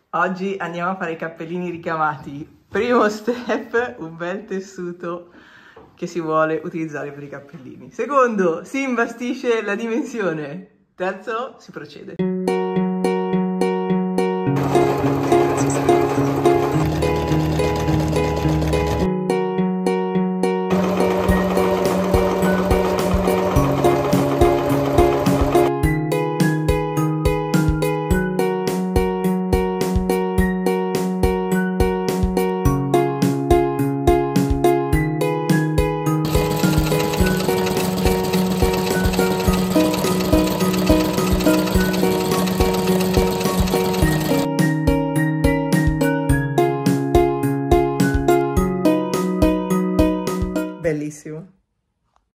Oggi andiamo a fare i cappellini ricamati. Primo step, un bel tessuto che si vuole utilizzare per i cappellini. Secondo, si imbastisce la dimensione. Terzo, si procede.